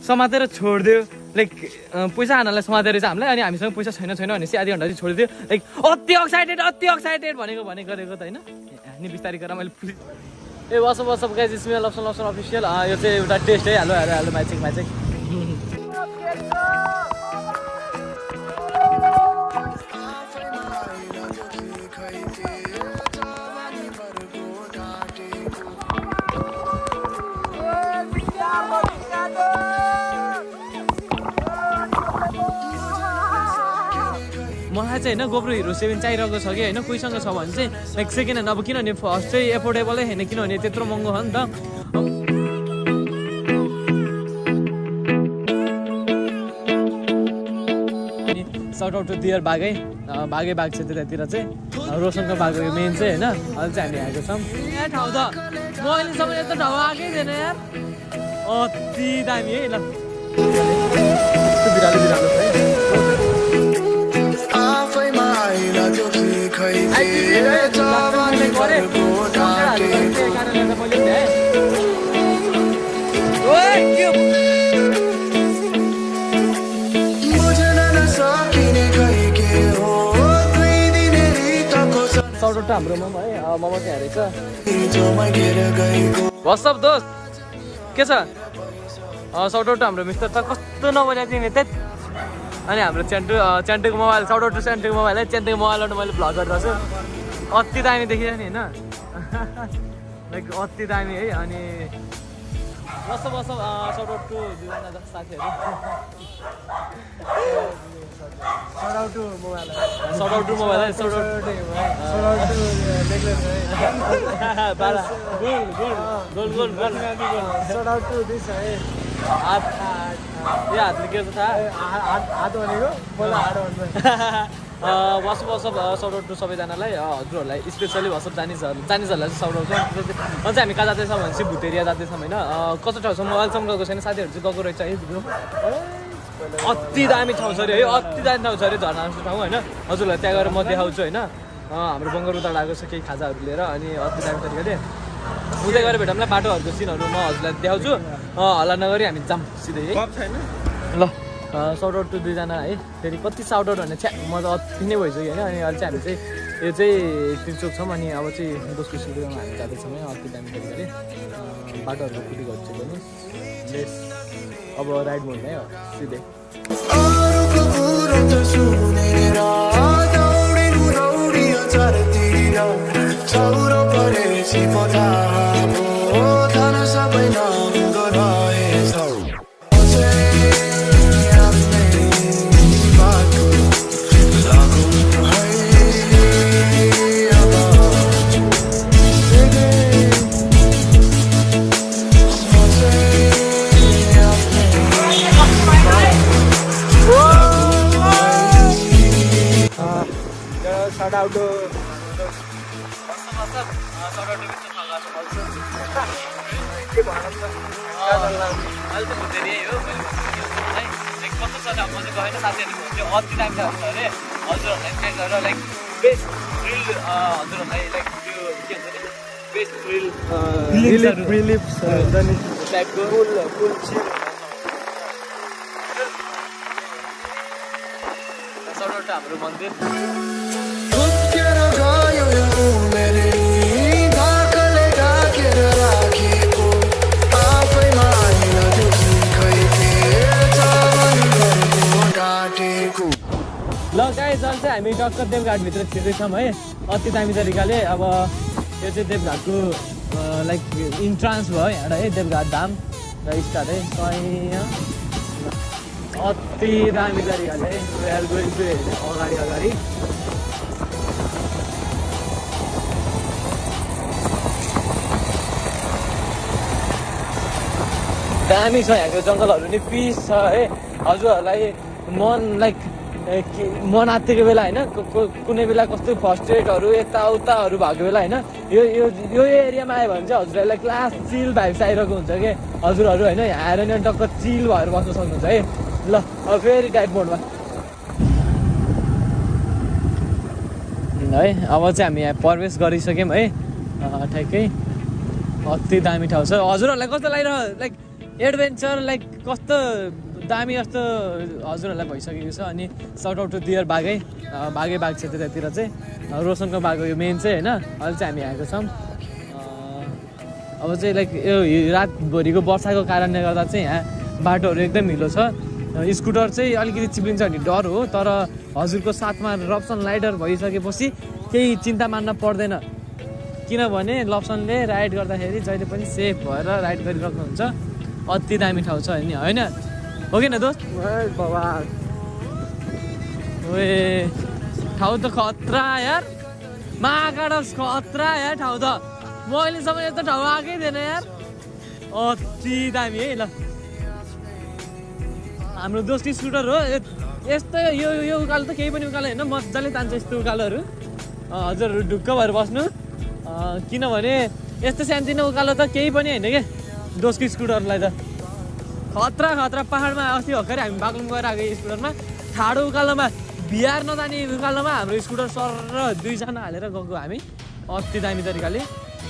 समातेर छोडिदियो लाइक पैसा हान्नलाई समातेर चाहिँ हामीलाई अनि हामीसँग पैसा छैन भनेपछि आधी घन्टा चाहिँ छोडिदियो लाइक अति एक्साइटेड भनेको गरेको त होइन अनि बिस्तारै गरेर मैले hey what's up guys Ismel Lapson official यो चाहिँ एउटा टेस्ट है हेलो माइचेक मलाई चाहिँ होइन गोप्रो हिरो 7 चाहिरहेको छ कि होइन कोहीसँग छ भने चाहिँ लाइक सेकेन्ड ह्यान्ड अब किनभने फर्स्ट चाहिँ एफोर्डेबलै होइन किनभने त्यत्रो महँगो छ नि त अनि सर्ट आउट टु दियर बाघै बाघ छ त्यतातिर चाहिँ रोशनको बाघको मेन चाहिँ होइन अहिले चाहिँ हामी आएको छौँ यहाँ ठाउँ त म अहिलेसम्म यस्तो ठाउँ आएकै थिएन यार अति दामी है ल बिरालो छ है सर्ट हाम्रो मोमो है मोमो चाहिँ हेरेछ वाट्सअप दोस्त के छ सर्ट आउट हाम्रो मिस्टर त कस्तो नबनाएको थिएँ त्यही अनि हाम्रो च्यान्टुको मोबाइल सर्ट आउट टु च्यान्टुको मोबाइल है च्यान्टुको मोबाइलबाट मैले भ्लग गरिरहेको छु अति दामी देखिन्छ नि होइन लाइक अति दामी है अनि वाट्सअप सर्ट आउट टु दुईजना साथीहरू सर्ट आउट टु मोबाइल है सर्ट आउट टु नेकलेस है गोल सर्ट आउट टु दिस है हात यो हातले के छ थाहा हात भनेको पहिला हात भन्नु वाट्सअप सर्ट आउट टु सबैजनालाई हजुरहरूलाई स्पेसली वाट्सअप जानिसहरूलाई चाहिँ सर्ट आउट छ अनि चाहिँ हामी कहाँ जाँदैछौँ भनेपछि भुटेरिया जाँदैछौँ होइन कस्तो ठाउँसम्म अहिलेसम्म गएको छैन साथीहरू चाहिँ गएको रहेछ है अति दामी ठाउँ छ अरे है अति दामी ठाउँ छ अरे झर्ना जस्तो ठाउँ होइन हजुरलाई त्यहाँ गएर म देखाउँछु होइन हाम्रो बङ्गरुदाबाट आएको छ केही खाजाहरू लिएर अनि अति दामी तरिकाले उतै गएर भेटौँला बाटोहरूको सिनहरू म हजुरलाई देखाउँछु हल्ला नगरी हामी जाऊँ सिधै है ल सर्ट आउट टु दुईजना है फेरि कति सर्ट आउट भने छ्या म त अति नै भइसक्यो होइन अनि अहिले चाहिँ हामी चाहिँ यो चाहिँ तिर्चोक छौँ अनि अब चाहिँ दोस्रो सिलगढीमा हामी जाँदैछौँ है अति दामी तरिकाले बाटोहरूको पुटी गर्छु भन्नुहोस् लेस अब राइड मोडमा है सिधै Shout out to के भनौँ त अहिले चाहिँ भुटेरी हो है लाइक कस्तो छ म चाहिँ गएन साथीहरूले भन्थ्यो अति दामी छ अरे हजुरहरूलाई ट्राई गरेर लाइक बेस्ट थ्रिल हजुरहरूलाई लाइक त्यो के भन्छ नि बेस्ट थ्रिल रिलिफ्स टाइपको फुल चिल सर्ट हाम्रो मन्दिर ल गाइस अहिले चाहिँ हामी टक्क देवघाटभित्र छिर्दैछौँ है अति दामी तरिकाले अब यो चाहिँ देवघाटको लाइक इन्ट्रान्स भयो यहाँबाट है देवघाट धाम र स्टार्ट है अति दामी तरिकाले है अगाडि दामी छ यहाँको जङ्गलहरू नि पिस छ है हजुरहरूलाई मन लाइक मन आत्तिको बेला होइन कुनै बेला कस्तो फर्स्टेडहरू यताउताहरू भएको बेला होइन यो एरियामा आयो भने चाहिँ हजुरहरूलाई क्लास चिल भाइब्स आइरहेको हुन्छ कि हजुरहरू होइन यहाँ आएर नि टक्क चिल भएर बस्न सक्नुहुन्छ है ल अब फेरि गाइड मोडमा है अब चाहिँ हामी यहाँ प्रवेश गरिसक्यौँ है ठ्याक्कै अति दामी ठाउँ छ हजुरहरूलाई कस्तो लागिरह्यो लाइक एडभेन्चर लाइक कस्तो दामी जस्तो हजुरहरूलाई भइसकेको छ। अनि सर्ट आउट टु दियर बाघै बाघ छ त्यतातिर चाहिँ रोशनको बाघ हो यो मेन चाहिँ होइन। अहिले चाहिँ हामी आएको छौँ। अब चाहिँ लाइक यो रातभरिको वर्षाको कारणले गर्दा चाहिँ यहाँ बाटोहरू एकदम हिलो छ। स्कुटर चाहिँ अलिकति चिप्लिन्छ भन्ने डर हो, तर हजुरको साथमा लप्सन राइडर भइसकेपछि केही चिन्ता मान्न पर्दैन, किनभने लप्सनले राइड गर्दाखेरि जहिले पनि सेफ भएर राइड गरिराख्नुहुन्छ। अति दामी ठाउँ छ नि होइन, हो कि न दोस्त? ओए ठाउँ त खतरा यार, महाकाडस खतरा यार ठाउँ त। म अहिलेसम्म यस्तो ठाउँ आएकै थिएन यार, अति दामी है। ल हाम्रो दोस्त स्कुटर हो यस्तो, यो उकालो त केही पनि उकालो होइन, मजाले तान्छ यस्तो उकालोहरू। हजुरहरू ढुक्क भएर बस्नु, किनभने यस्तो सानोतिनो उकालो त केही पनि होइन क्या दोस्की स्कुटरलाई त। खतरा खतरा पाहाडमा अस्ति भर्खरै हामी बागलुङ गएर आएको स्कुटरमा, ठाडो उकालोमा बिहार नजाने उकालोमा हाम्रो स्कुटर सर र 2 जना हालेर गएको हामी अति दामी तरिकाले।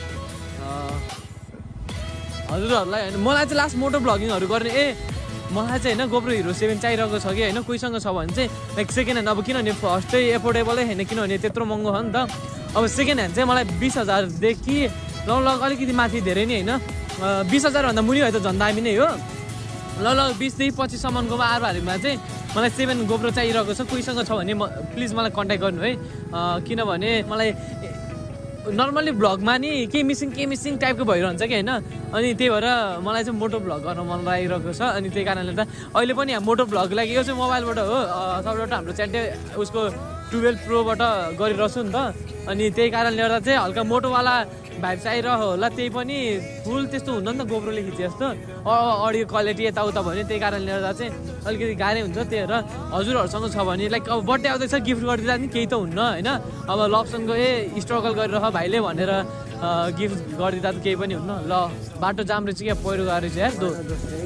हजुरहरूलाई होइन, मलाई चाहिँ लास्ट मोटो भ्लगिङहरू गर्ने मलाई चाहिँ होइन गोप्रो हिरो 7 चाहिरहेको छ कि होइन, कोहीसँग छ भने चाहिँ लाइक सेकेन्ड ह्यान्ड। अब किनभने फर्स्ट चाहिँ एफोर्डेबलै होइन, किनभने त्यत्रो महँगो हो नि त। अब सेकेन्ड ह्यान्ड चाहिँ मलाई 20,000देखि लगभग अलिकति माथि धेरै नै होइन, 20,000 भन्दा मुनि भयो त झन् दामी नै हो। लगभग 20देखि 25सम्मकोमा आरबारीमा चाहिँ मलाई 7 गोप्रो चाहिरहेको छ। कोहीसँग छ भने प्लिज मलाई कन्ट्याक्ट गर्नु है, किनभने मलाई नर्मल्ली भ्लगमा नि के मिसिङ टाइपको भइरहन्छ कि होइन। अनि त्यही भएर मलाई चाहिँ मोटो भ्लग गर्न मन लागिरहेको छ। अनि त्यही कारणले त अहिले पनि यहाँ मोटो भ्लग लागि यो चाहिँ मोबाइलबाट हो, सबैबाट हाम्रो च्यान्टे उसको 12 प्रोबाट गरिरहेछु नि त। अनि त्यही कारणले गर्दा चाहिँ हल्का मोटोवाला भाइब चाहिरहेको होला, त्यही पनि फुल त्यस्तो हुँदैन नि त गोप्रोले खिचे जस्तो अडियो क्वालिटी यताउता भयो भने। त्यही कारणले गर्दा चाहिँ अलिकति गाह्रै हुन्छ। त्यही भएर हजुरहरूसँग छ भने लाइक अब बर्थडे आउँदैछ गिफ्ट गरिदिँदा नि केही त हुन्न होइन। अब लप्सनको स्ट्रगल गरिरह भाइले भनेर गिफ्ट गरिदिँदा त केही पनि हुन्न। ल बाटो जाम रहेछ क्या, पहिरो गएको रहेछ यार दो।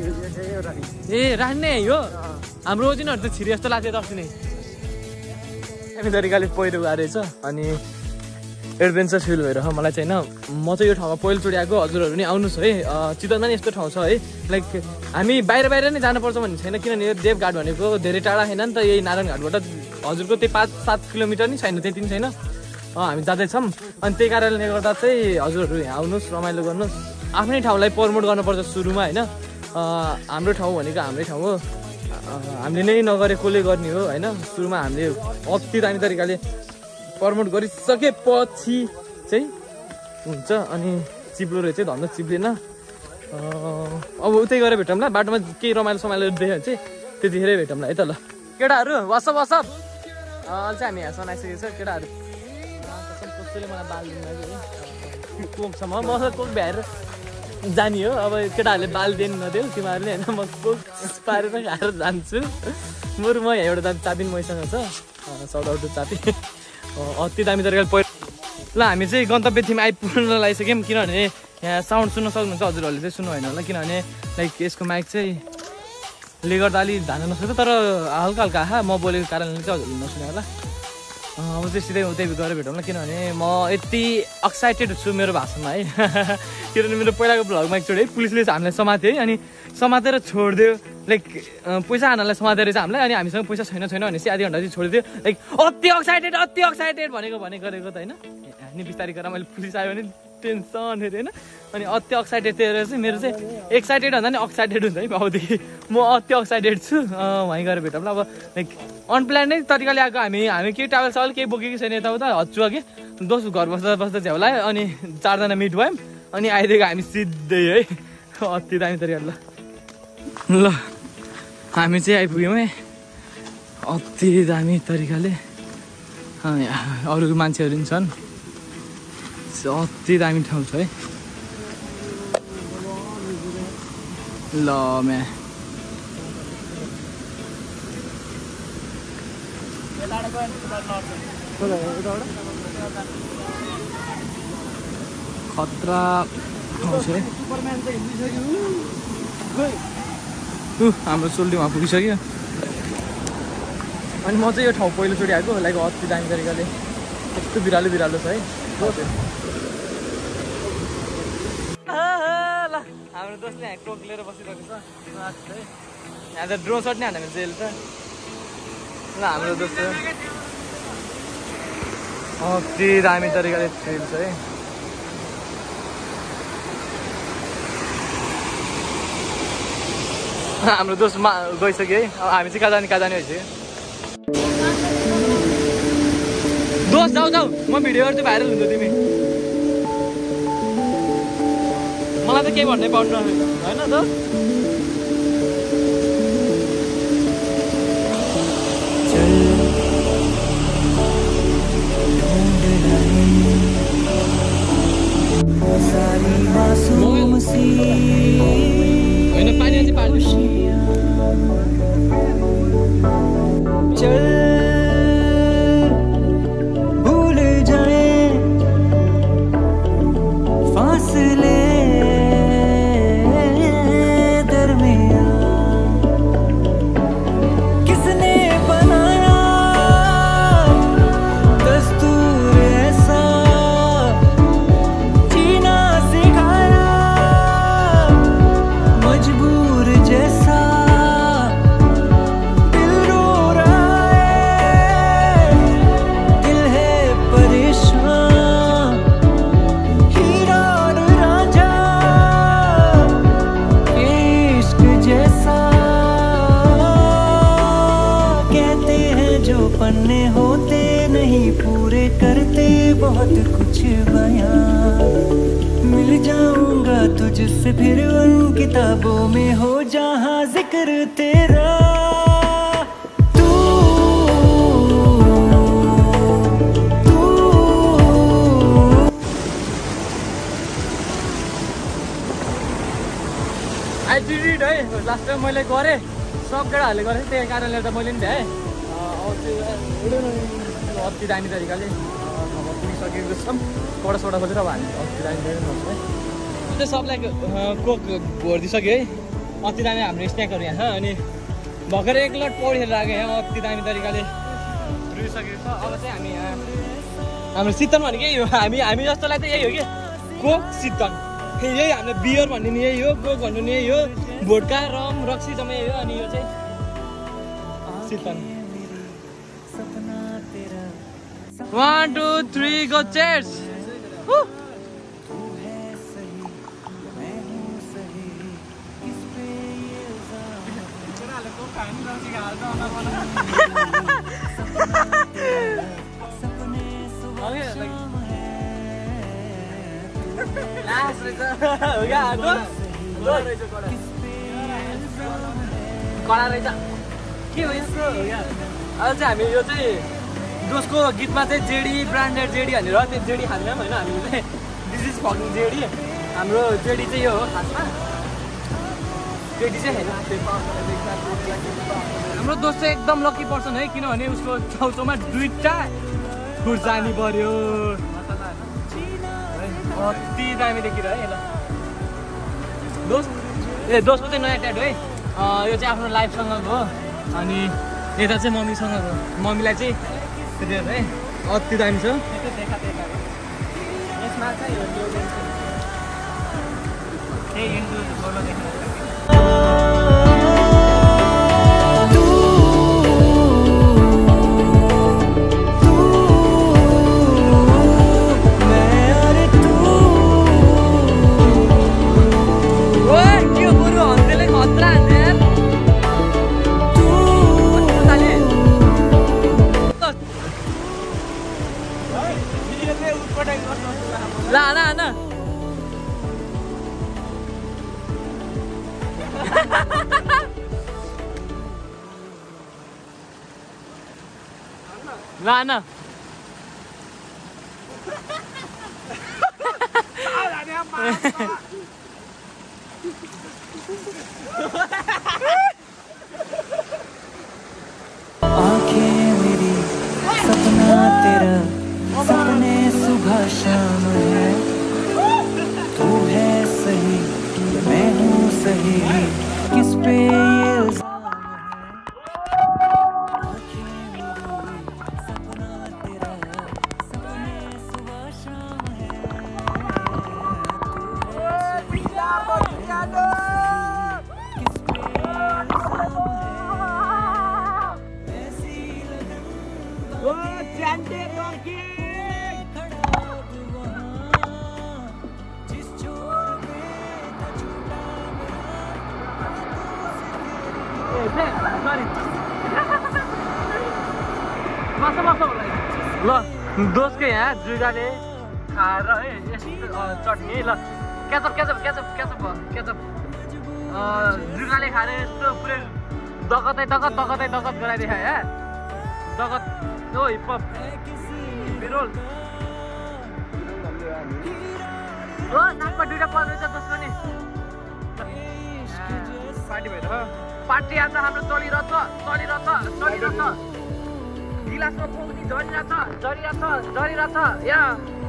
राख्ने हो हाम्रो ओजिनहरू त छिरी जस्तो लाग्थ्यो दस नै दामी तरिकाले पहिरो गएको रहेछ। अनि एडभेन्चर फिल भएर मलाई चाहिँ होइन, म चाहिँ यो ठाउँमा पहिलोचोटि आएको। हजुरहरू नि आउनुहोस् है, चितवनमा नि यस्तो ठाउँ छ है। लाइक हामी बाहिर नै जानुपर्छ भन्ने छैन, किनभने यो देवघाट भनेको धेरै टाढा छैन नि त। यही नारायण घाटबाट हजुरको त्यही 5-7 किलोमिटर नि छैन, त्यति नि छैन। हामी जाँदैछौँ। अनि त्यही कारणले गर्दा चाहिँ हजुरहरू यहाँ आउनुहोस्, रमाइलो गर्नुहोस्। आफ्नै ठाउँलाई प्रमोट गर्नुपर्छ सुरुमा होइन। हाम्रो ठाउँ भनेको हाम्रै ठाउँ हो, हामीले नै नगरे कसले गर्ने हो होइन। सुरुमा हामीले अति दामी तरिकाले प्रमोट गरिसकेपछि चाहिँ हुन्छ। अनि चिप्लो रहेछ धन्दा चिप्लेन। अब उतै गएर भेटौँला, बाटोमा केही रमाइलो समाइलो देख्यो भने चाहिँ त्यतिखेरै भेटौँला है त। ल केटाहरू वाट्सअप अहिले चाहिँ हामी यहाँसम्म आइसकेको छ। केटाहरू कसैले मलाई बाल दिनु कोकसम्म म कोक भ्याएर जाने हो। अब केटाहरूले बाल दिनु नदेऊ तिमीहरूले होइन, म कोक पारेर खाएर जान्छु। बरु म यहाँ एउटा चापी मैसँग छ, सर्ट आउट चापी अति दामी तरिकाले ल हामी चाहिँ गन्तव्य ठाउँमा आइपुग्न लागिसक्यौँ। किनभने यहाँ साउन्ड सुन्न सक्नुहुन्छ, हजुरहरूले चाहिँ सुन्नु होइन होला, किनभने लाइक यसको माइक चाहिँ ले गर्दा अलिक धान नसक्छ, तर हल्का हल्का म बोलेको कारणले चाहिँ हजुरले नसुने होला। अब चाहिँ सिधै उतै गएर भेटौँला, किनभने म यति एक्साइटेड छु मेरो भाषणमा है। किनभने मेरो पहिलाको भ्लगमा एकचोटि है पुलिसले हामीलाई समात्यो है, अनि समातेर छोडिदियो। लाइक पैसा हान्नलाई समातेर चाहिँ हामीलाई, अनि हामीसँग पैसा छैन भनेपछि आधी घन्टा चाहिँ छोडिदियो। लाइक अति एक्साइटेड भनेको गरेको त होइन। अनि बिस्तारै गरेर मैले पुलिस आयो भने टेन्सन फेरि होइन। अनि अति एक्साइटेड त्यही चाहिँ मेरो चाहिँ एक्साइटेड भन्दा नि एक्साइटेड हुन्छ है। अबदेखि म अति एक्साइटेड छु। वहीँ गएर भेटौँला। अब लाइक अनप्लान्डै तरिकाले आएको हामी केही ट्राभल सावल केही बोकेको छैन यताउता, हच्छु कि दोस्त घर बस्दा झ्याउलायो। अनि 4 जना मिट भयौँ, अनि आइदिएको हामी सिधै है अति दामी तरिकाले। ल हामी चाहिँ आइपुग्यौँ है अति दामी तरिकाले। अरू मान्छेहरू पनि छन्, अति दामी ठाउँ छ है। ल म्या खतरा ठाउँ छ है। हाम्रो सोल्टी वहाँ पुगिसक्यो। अनि म चाहिँ यो ठाउँ पहिलोचोटि आएको। लाइक अति दामी तरिकाले यस्तो बिरालो छ है। ल हाम्रो हाम्रो दोस्तले यहाँ कोक लिएर बसिरहेको छ यहाँ त ड्रो सर्ट नै हानेको जेल छ ल हाम्रो दोस्त अति दामी तरिकाले खेल्छ है हाम्रो दोस्त गइसक्यो है अब हामी चाहिँ कहाँ जाने भइसक्यो दोस्त जाऊ म भिडियो गर्छु भाइरल हुन्छ तिमी मलाई त केही भन्नै पाउनु होइन दोस्त होइन पानी अझै पानी चल भूल जाए फासले दरमियां किसने बनाया दस्तूर ऐसा जीना सिखाया मजबूर जैसा दिल रो रहा है दिल है परेशान हीरा और रांझा इश्क जैसा कहते हैं जो पन्ने होते नहीं पूरे करते बहुत कुछ बयां मिल जाऊंगा तुझसे फिर उन किताबों में हो जहां जिक्र तेरा तू आई डिड इट है लास्ट टाइम मैले गरेँ सब केटाहरूले गरेँ त्यही कारणले त मैले पनि भ्याएँ अति दामी तरिकाले पुगिसकेको छौँ पढासोडा खोजेर अब हामी अति दामी सक्छ है त्यो सबलाई कोक भरिदिइसक्यो है अति दामी हाम्रो स्न्याकहरू यहाँ छ अनि भर्खर एक लट पौडी खेलेर आएको यहाँ अति दामी तरिकाले रुइसकेको छ अब चाहिँ हामी यहाँ हाम्रो शीतल भनेको यही हो हामी जस्तोलाई त यही हो कि कोक शीतल यही हामीले बियर भन्ने नि यही हो कोक भन्नु नि यही हो भोड्का रम रक्सी जम्मै यही हो अनि यो चाहिँ शीतल 1 2 3 go cheers कडा रहेछ के हो यस्तो अब चाहिँ हामी यो चाहिँ दोस्को गीतमा चाहिँ जेडी ब्रान्डेड जेडी भनेर त्यो जेडी खाँदैनौँ होइन हामीले चाहिँ दिस इज फकिङ जेडी हाम्रो जेडी चाहिँ यो हो खासमा जेडी चाहिँ होइन हाम्रो दोस्त चाहिँ एकदम लकी पर्सन है किनभने उसको छेउछाउमा 2टा खुर्सानी पर्यो अति दामी देखिरह्यो है ल दोस्त दोस्तको चाहिँ नयाँ ट्याटु है यो चाहिँ आफ्नो लाइफसँगको हो अनि यता चाहिँ मम्मीसँगको मम्मीलाई चाहिँ है अति दामी छ यसमा चाहिँ Ana. Lana. आँखें मेरी सपना तेरा सपने सुबह शाम है तू है सही मैं हूँ सही किस पे ये इल्जाम है सपना तेरा सपने सुबह शाम है सरी मासु होला ल दोस्को यहाँ जुगाले खाएर है चटनी ल केचप जुगाले खाएर यस्तो पुरै दगतै दगत गराइदिए यार दगत ओ हिपहप बिरोल ओ नाकमा दुईटा पर्दैछ दोस्रो नि पार्टी भएर पार्टी आज हाम्रो चलिरहेछ गिलासमा पोख्ने झरिरहेछ यहाँ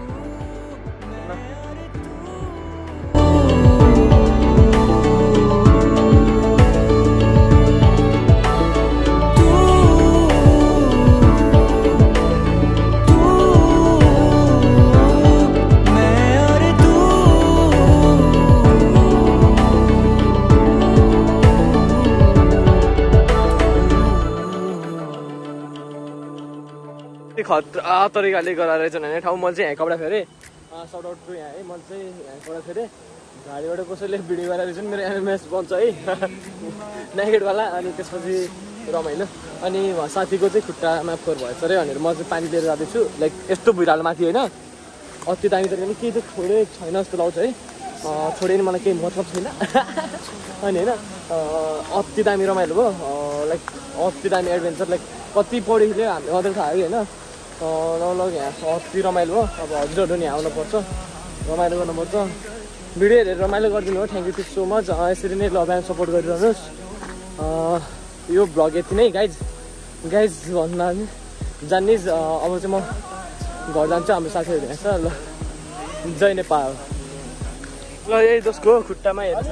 खतरा तरिकाले गराएर रहेछन् भने ठाउँ मैले चाहिँ यहाँ कपडा फेरेँ सर्ट आउट टु यहाँ है मैले चाहिँ यहाँ कपडा फेरेँ गाडीबाट कसैले भिडियो गरेर रहेछन् मेरो एमएमएस बन्छ है नेगेटवाला अनि त्यसपछि रमाइलो अनि साथीको चाहिँ खुट्टामा फोहोर भएछ अरे भनेर म चाहिँ पानी लिएर जाँदैछु लाइक यस्तो भुइँरालो माथि होइन अति दामी तरिकाले केही चाहिँ छोडेको छैन जस्तो लाउँछ है छोडे नि मलाई केही मतलब छैन अनि होइन अति दामी रमाइलो भयो लाइक अति दामी एडभेन्चर लाइक कति पढेको हामीले मात्रै थाहा होइन नलग यहाँ अति रमाइलो भयो अब हजुरहरू नि आउनुपर्छ रमाइलो गर्नुपर्छ भिडियो हेरेर रमाइलो गरिदिनु हो थ्याङ्क यू सो मच यसरी नै लभ एन्ड सपोर्ट गरिरहनुहोस् यो भ्लग यति नै गाइज भन्दा जान्ने अब चाहिँ म घर जान्छु हाम्रो साथीहरू यहाँ छ ल जय नेपाल ल यही जसको खुट्टामा हेर्छ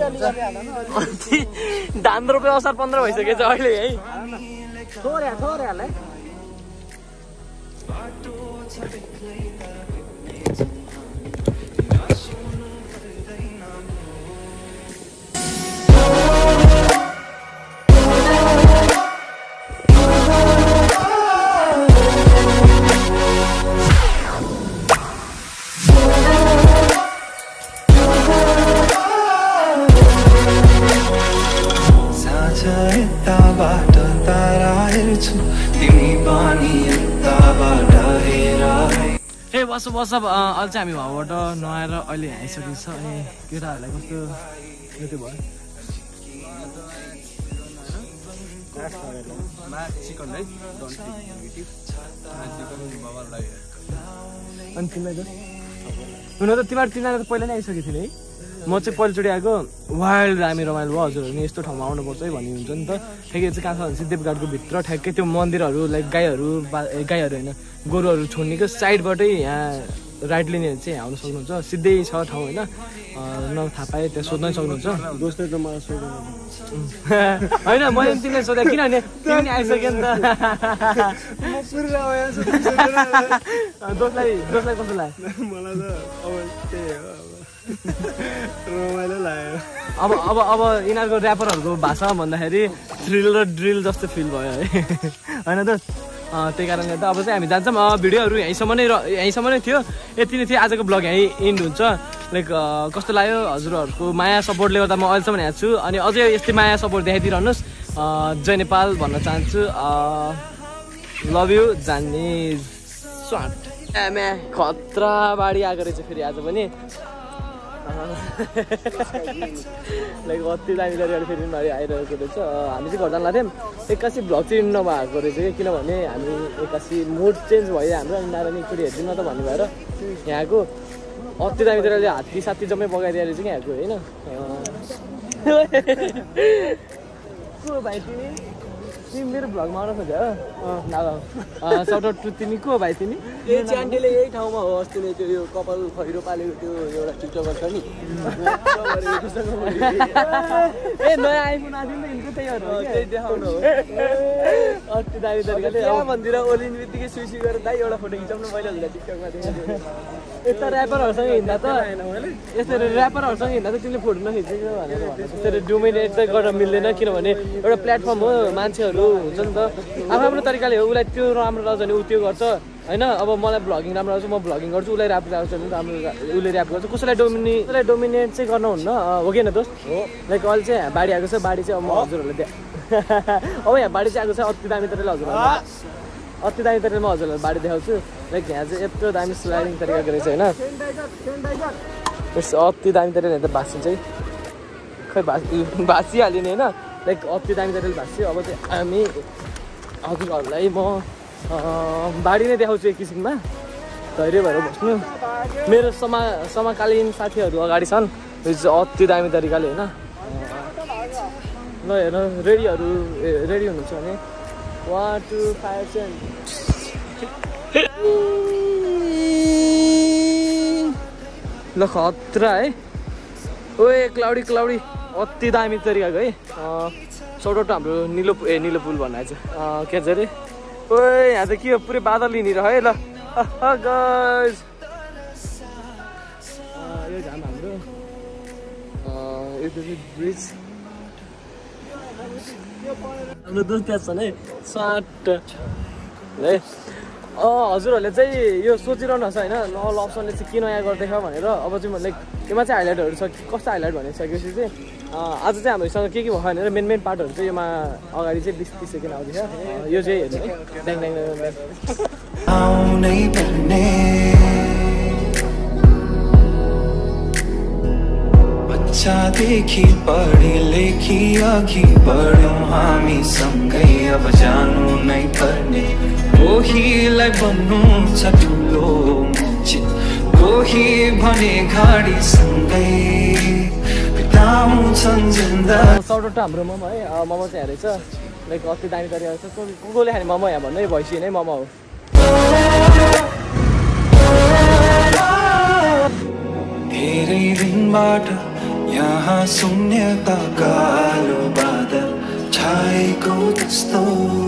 धान रोपे असार 15 भइसकेको छ अहिले है थोरै हाल है बसब अहिले चाहिँ हामी हावाबाट नआएर अहिले आइसकेको छ अनि केटाहरूलाई कस्तो त्यो भयो अनि तिमीलाई हुन त तिमीलाई त पहिला नै आइसकेको थिएँ है म चाहिँ पहिलोचोटि आएको वाइल्ड दामी रमाइलो भयो हजुरहरू नि यस्तो ठाउँमा आउनुपर्छ है भन्ने हुन्छ नि त ठ्याक्कै चाहिँ कहाँ छ भने देवघाटको भित्र ठ्याक्कै त्यो मन्दिरहरू लाइक गाईहरू होइन गोरुहरू छोड्नेको साइडबाटै यहाँ राइट लिने चाहिँ आउनु सक्नुहुन्छ सिधै छ ठाउँ होइन थाहा पाएँ त्यहाँ सोध्नै सक्नुहुन्छ दोस्तले त मलाई सोध्नु होइन मैले तिमीलाई सोधेँ किनभने तिमी आइसक्यो नि त दोस्तलाई कस्तो लाग्यो मलाई त अब त्यही हो रमाइलो लाग्यो अब यिनीहरूको ऱ्यापरहरूको भाषामा भन्दाखेरि थ्रिल र ड्रिल जस्तो फिल भयो है होइन त त्यही कारणले त अब चाहिँ हामी जान्छौँ भिडियोहरू यहीँसम्म नै थियो यति नै थियो आजको ब्लग यहीँ इन्ड हुन्छ लाइक कस्तो लाग्यो हजुरहरूको माया सपोर्टले गर्दा म अहिलेसम्म यहाँ छु अनि अझै यस्तै माया सपोर्ट देखाइदिइरहनुहोस् जय नेपाल भन्न चाहन्छु लभ यु जान्ने स्वाट खतरा बाढी आएको रहेछ फेरि आज पनि लाइक अति दामी तरिकाले फेरि बाढी आइरहेको रहेछ हामी चाहिँ घर जान लाग्थ्यौँ एक्कासी भ्लग चाहिँ नभएको रहेछ कि किनभने हामी एक्कासी मुड चेन्ज भयो हाम्रो अनि नारायण एकचोटि हेरिदिउँ न त भन्ने भएर यहाँको अति दामी तरिकाले हात्ती साथी जम्मै बगाइदिएर रहेछ कि यहाँको होइन को भाइ तिमी मेरो भ्लगमा आउन खोज्यो सर्ट आउट टु तिमी को भाइ तिमी ए च्यान्टीले यही ठाउँमा हो अस्ति नै त्यो यो कपाल खैरो पालेको त्यो एउटा टिकटकर छ नि ए नयाँ आइफोन आएको नि त त्यही देखाउनु हो अति दामी तरिकाले भन्दिएर ओलिन बित्तिकै सुइसी गरेर दाइ एउटा फोटो खिचाउनु मैले हजुरलाई टिकटकमा देखाएको यस्तो ऱ्यापरहरूसँग हिँड्दा त यसरी ऱ्यापरहरूसँग हिँड्दा त तिमीले फोटो नखिचेको भनेर त्यसरी डोमिनेट चाहिँ गर्न मिल्दैन किनभने एउटा प्लेटफर्म हो मान्छेहरू हुन्छ नि त आफ्नो तरिकाले हो उसलाई त्यो राम्रो लाग्छ भने ऊ त्यो गर्छ होइन अब मलाई भ्लगिङ राम्रो लाग्छ म भ्लगिङ गर्छु उसलाई ऱ्याप लाग्छ भने राम्रो उसले ऱ्याप गर्छ कसैलाई डोमिनेट चाहिँ गर्न हुन्न हो कि होइन दोस्त हो लाइक अहिले चाहिँ बाढी आएको छ बाढी चाहिँ अब म हजुरहरूलाई अब यहाँ बाडी चाहिँ आएको छ अति दामी तरिकाले हजुरहरूलाई अति दामी तरिकाले म हजुरहरूलाई बाडी देखाउँछु लाइक यहाँ चाहिँ यत्रो दामी स्लाइडिङ तरिकाको रहेछ होइन अति दामी तरिकाले त भाँच्नु चाहिँ खै भाँचिहाल्यो नि होइन लाइक अति दामी तरिकाले भाँच्यो अब चाहिँ हामी हजुरहरूलाई म बाडी नै देखाउँछु एक किसिममा धैर्य भएर बस्नु मेरो समकालीन साथीहरू अगाडि छन् यो चाहिँ अति दामी तरिकाले होइन ल हेर रेडीहरू रेडी हुनुहुन्छ भने 1 2 5 ल खतरा है ओए क्लाउडी अति दामी तरिकाको है सौटो हाम्रो निलो पुल भन्ने चाहिँ के छ अरे ओए यहाँ त के हो पुरै बादल हिँडिर है ल गाइस यो झ्याम हाम्रो यो ब्रिज हाम्रो दुध प्याज छन् है साट है हजुरहरूले चाहिँ यो सोचिरहनु छ होइन ल अप्सनले चाहिँ के नयाँ गर्दैछ भनेर अब चाहिँ लाइक यसमा चाहिँ हाइलाइटहरू छ कस्तो हाइलाइट भनिसकेपछि चाहिँ आज चाहिँ हामीसँग के भयो भनेर मेन पार्टहरू चाहिँ योमा अगाडि चाहिँ 20-30 सेकेन्ड आउँदैछ यो चाहिँ हेर्नु है ड्याङ देखि पढी लेखी अघि बढ्यौँ हामी सँगै अब जानु नै पर्ने कोहीलाई भन्नु छ ठुलो कोही भने गाडी सँगै बिताउँछन् जिन्दगी सर्ट हाम्रो मोमो है मोमो चाहिँ हेरेछ लाइक अति दामी तरिका छ कसले खाने मोमो यहाँ भन्दै भइसक्यो नै मोमो हो धेरै दिनबाट यहाँ शून्यता कालो बादल छाएको जस्तो